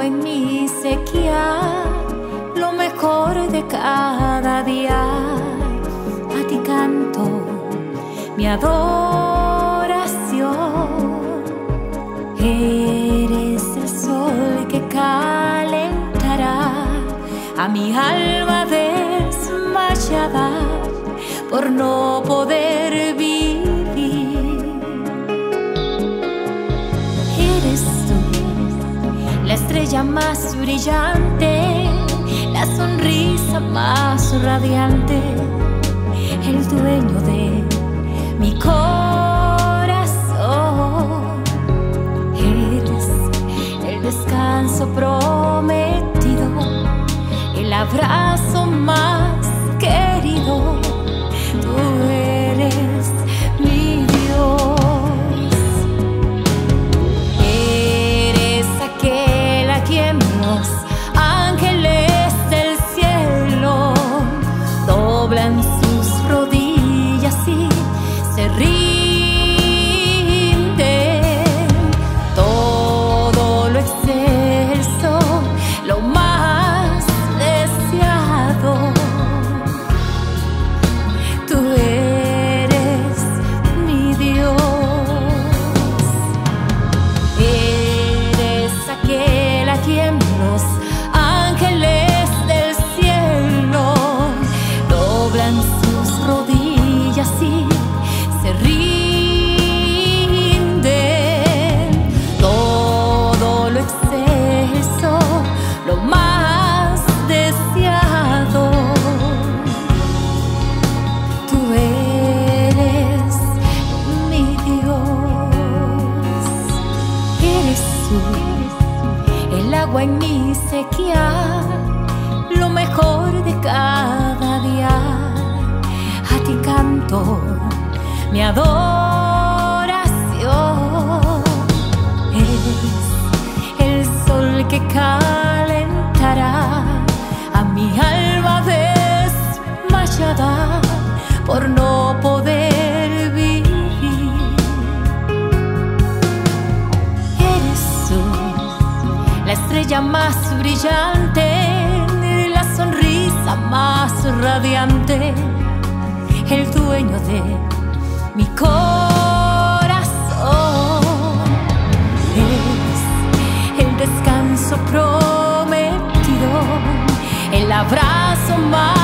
agua en mi sequía, lo mejor de cada día. A ti canto mi adoración. Eres el sol que calentará a mi alma desmayada por no poder vivir. Eres tú, la estrella más brillante, la sonrisa más radiante, el dueño de mi corazón. Eres el descanso prometido, el abrazo más querido. Tú eres mi Dios. Eres aquel a quien los ángeles del cielo doblan sus rodillas y se rinden. Todo lo excelso, lo más deseado. Tú eres mi Dios. Eres aquel a quien los ángeles del cielo doblan sus rodillas y se rinden. Todo lo excelso, lo más deseado. Tú eres mi Dios. Eres tú, el agua en mi sequía, lo mejor de cada día. A ti canto mi adoración. Eres el sol que calentará a mi alma desmayada por no poder vivir. Eres tú, la estrella más brillante, la sonrisa más radiante, el dueño de mi corazón. Eres el descanso prometido, el abrazo más